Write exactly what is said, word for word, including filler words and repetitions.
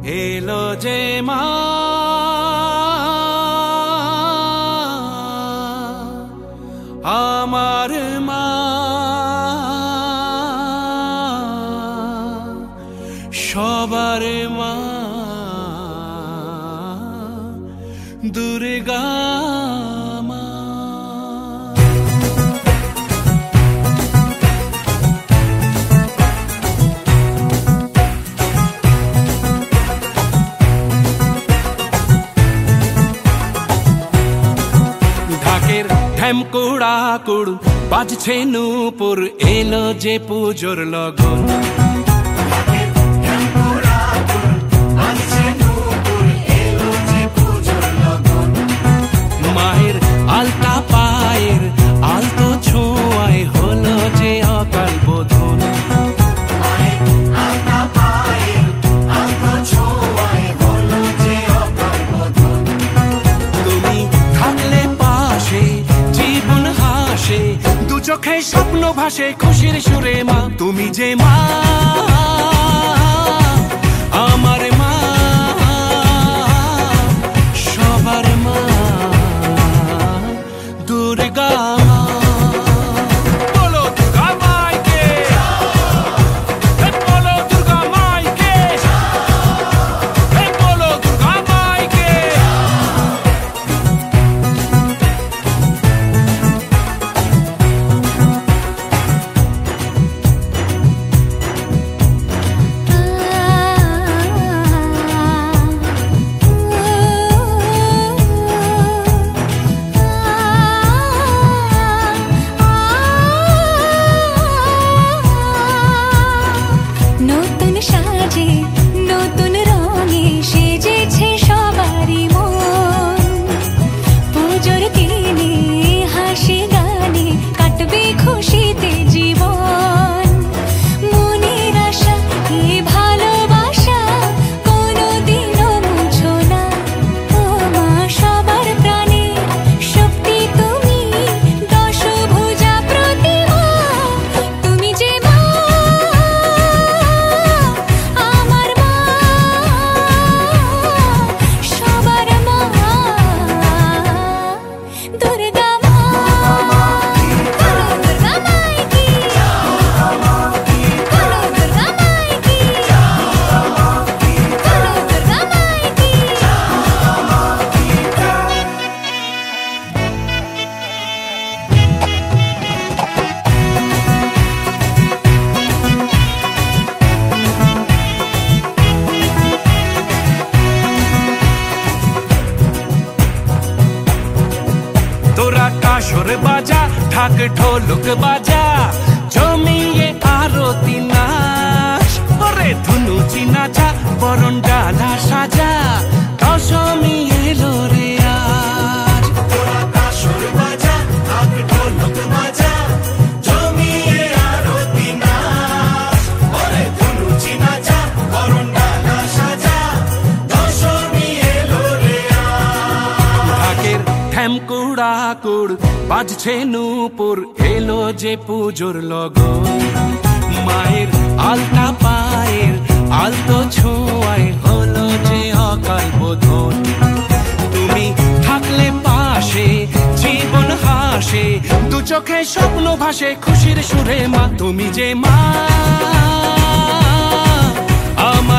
এলো যে মা আমার মা সবার মা দুর্গা মা। ঢাকের ঢ্যামকুড়া কুড় বাজছে নূপুর এলো যে পুজোর লগন। মায়ের আলতা পায়ের আলতো ছোঁয়ায় হলো যে অকাল বোধন। তুমি থাকলে পাশে জীবন হাসে দু চোখে স্বপ্ন ভাসে খুশির সুরে মা তুমি যে মা আমার মা সবার মা দুর্গা মা। বলো দুর্গা মাইকে, বলো দুর্গা মাইকে, বলো দুর্গা মাইকে। নতুন সাজে নতুন রঙে সেজেছে সবারই মন। পুজোর দিনে হাসি গানে কাটবে খুশিতে জীবন। মনের আশা এই ভালোবাসা কোনোদিনও মুছো না। ও মা সবার প্রাণে শক্তি তুমি দশভুজা প্রতিমা তুমি যে মা আমার মা সবার মা দুর্গা মা। বলো দুর্গা মাইকি, বলো দুর্গা মাইকি, বলো দুর্গা মাইকি। তোরা কাসর বাজা ঢাক ঢোলক বাজা জমিয়ে আরতি নাচ ওরে ধুনুচি নাচা বরণ ডালা সাজা দশমী এলো রে আজ। তোরা কাসর বাজা ঢাক ঢোলক বাজা জমিয়ে আরতি নাচ ওরে ধুনুচি নাচা বরণ ডালা সাজা দশমী এলো রে আজ। ঢাকের ঢ্যামকুড়া কুড় বাজছে নূপুর এলো যে পুজোর লগন। মায়ের আলতা পায়ের আলতো ছোঁয়ায় হলো যে অকাল বোধন। তুমি থাকলে পাশে জীবন হাসে দু চোখে স্বপ্ন ভাসে খুশির সুরে মা তুমি যে মা আমার